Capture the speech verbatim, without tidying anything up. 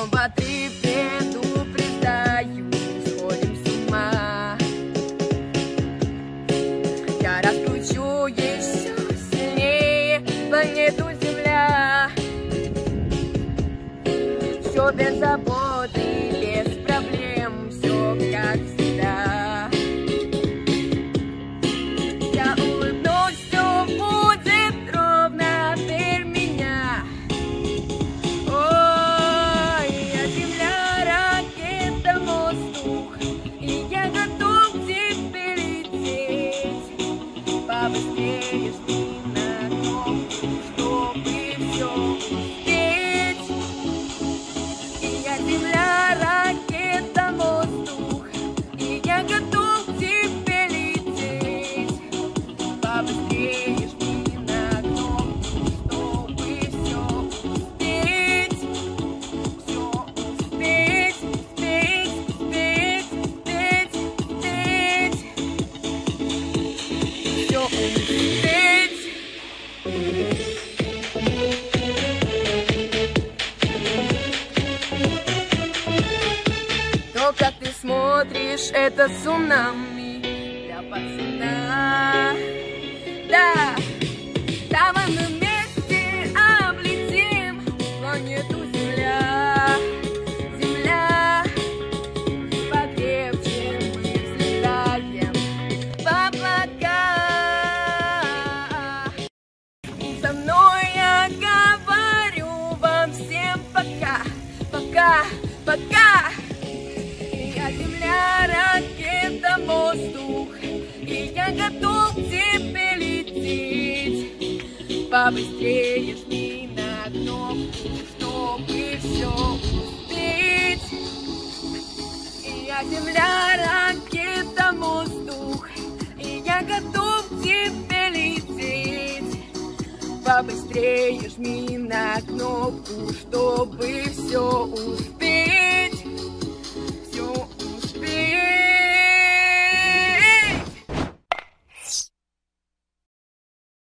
снова ты предупреждаю, сходим с ума. Я раскручу еще сильнее планету Земля. Все без заботы, без проблем, все как всегда. Я улыбнусь, все будет ровно, верь меня. Ой, я Земля, ракета, воздух, и я готов к тебе лететь. Побыстрее жми на кнопку, чтобы все успеть. И я Земля, ракета, воздух, и я готов к тебе лететь. Побыстрее жми на кнопку, чтобы все успеть. Все успеть, успеть, успеть, успеть, успеть. Все успеть. То, как ты смотришь, это цунами для пацана. Да, давай мы вместе облетим планету Земля. Земля, покрепче мы взлетаем в облака. Со мной я говорю вам всем пока, пока, пока. Я Земля, ракета, воздух, и я готов к тебе лететь. Побыстрее жми на кнопку, чтобы все успеть. И я Земля, ракета, воздух, и я готов к тебе лететь. Побыстрее жми на кнопку, чтобы все успеть.